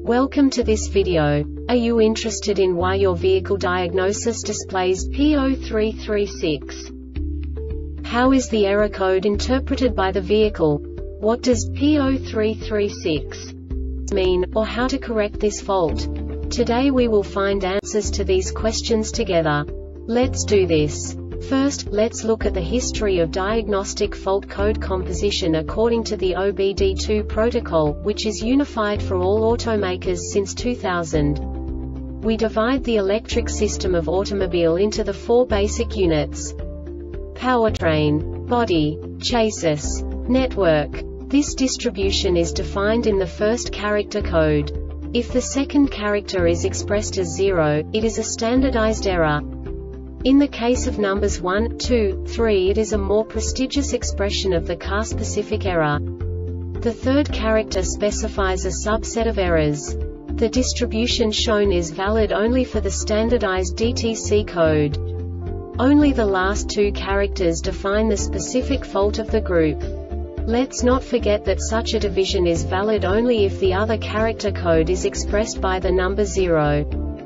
Welcome to this video. Are you interested in why your vehicle diagnosis displays P0336? How is the error code interpreted by the vehicle? What does P0336 mean, or how to correct this fault? Today we will find answers to these questions together. Let's do this. First, let's look at the history of diagnostic fault code composition according to the OBD2 protocol, which is unified for all automakers since 2000. We divide the electric system of automobile into the four basic units: powertrain, body, chassis, network. This distribution is defined in the first character code. If the second character is expressed as 0, it is a standardized error. In the case of numbers 1, 2, 3, it is a more prestigious expression of the car-specific error. The third character specifies a subset of errors. The distribution shown is valid only for the standardized DTC code. Only the last two characters define the specific fault of the group. Let's not forget that such a division is valid only if the other character code is expressed by the number 0.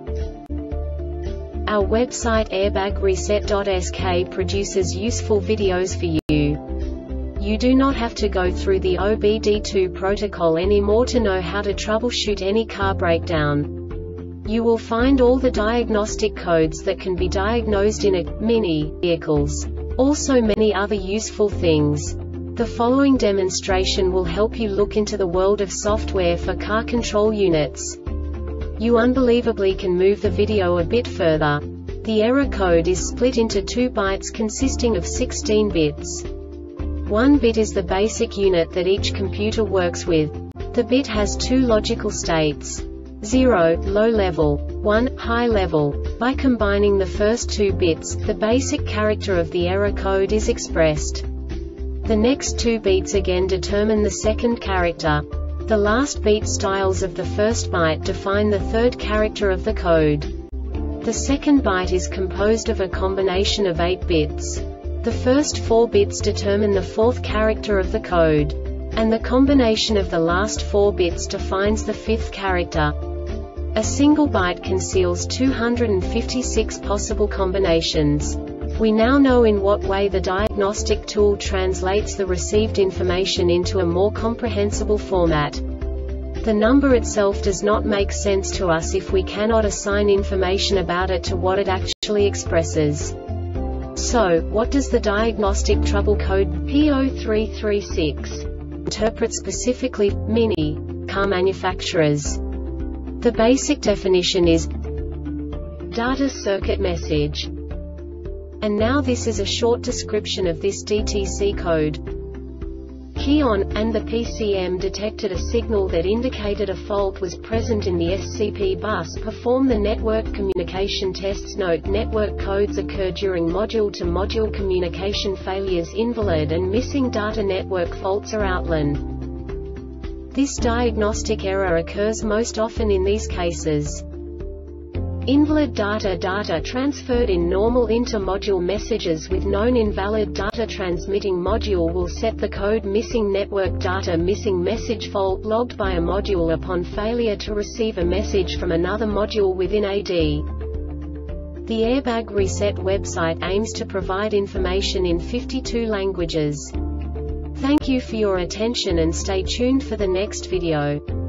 Our website airbagreset.sk produces useful videos for you. You do not have to go through the OBD2 protocol anymore to know how to troubleshoot any car breakdown. You will find all the diagnostic codes that can be diagnosed in mini vehicles. Also many other useful things. The following demonstration will help you look into the world of software for car control units. You unbelievably can move the video a bit further. The error code is split into 2 bytes consisting of 16 bits. 1 bit is the basic unit that each computer works with. The bit has 2 logical states: 0, low level, 1, high level. By combining the first 2 bits, the basic character of the error code is expressed. The next 2 beats again determine the second character. The last beat styles of the first byte define the third character of the code. The second byte is composed of a combination of 8 bits. The first 4 bits determine the fourth character of the code. And the combination of the last 4 bits defines the fifth character. A single byte conceals 256 possible combinations. We now know in what way the diagnostic tool translates the received information into a more comprehensible format. The number itself does not make sense to us if we cannot assign information about it to what it actually expresses. So, what does the diagnostic trouble code P0336 interpret specifically for mini car manufacturers? The basic definition is data circuit message. And now this is a short description of this DTC code. Key on, and the PCM detected a signal that indicated a fault was present in the SCP bus. Perform the network communication tests. Note: network codes occur during module-to-module communication failures. Invalid and missing data network faults are outlined. This diagnostic error occurs most often in these cases: invalid data transferred in normal inter-module messages with known invalid data. Transmitting module will set the code missing network data. Missing message fault logged by a module upon failure to receive a message from another module within AD. The Airbag Reset website aims to provide information in 52 languages. Thank you for your attention and stay tuned for the next video.